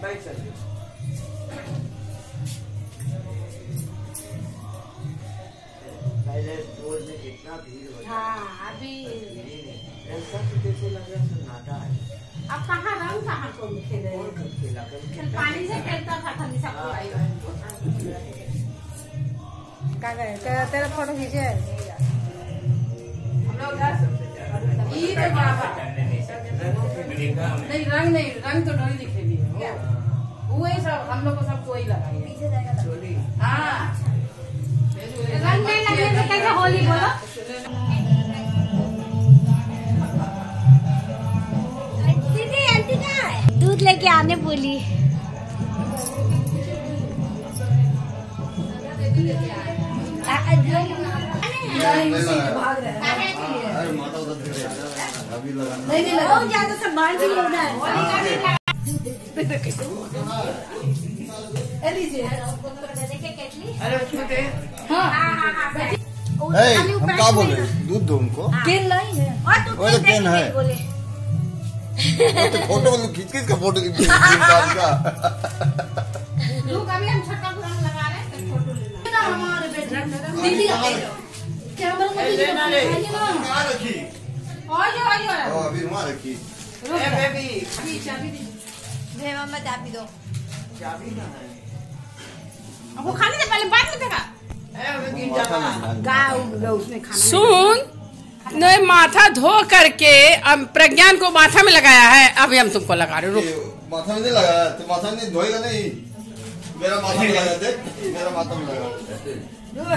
पहले रोड में कितना भीड़ होता। हाँ अभी ऐसा तो जैसे लग रहा सन्नाटा है। अब कहाँ रंग कहाँ को खेले, पानी से खेलता था खाली सबको आई। तेरा फोटो खींचे हम लोग नहीं रंग तो नहीं दिखेगी। वही सब हम लोग को सब कोई लगाई हाँ रंग नहीं लगने से कैसे होली बोलो। दूध लेके आने बोली। नहीं ज्यादा सामान भी होना है। हम क्या बोले दूध दो उनको। केन नहीं है और केन है तो फोटो खींच के इसका फोटो अभी हम छक्का रंग लगा रहे हैं फोटो लेना हमारे बेटा दीदी कैमरा में दीदी रखी अभी वहाँ रखी बेबी चाबी दी मम्मा चाबी दो। चाबी ना है वो खाने से पहले बाद में देगा उसने खाना सुन नहीं माथा धो करके प्रज्ञान को माथा में लगाया है। अभी हम तुमको लगा रहे। रुक माथा में नहीं लगाया तो माथा में धोएगा नहीं। मेरा माथा में लगा दे मेरा माथा में लगा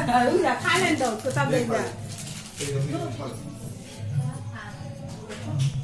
खा लें दो उसको सब दे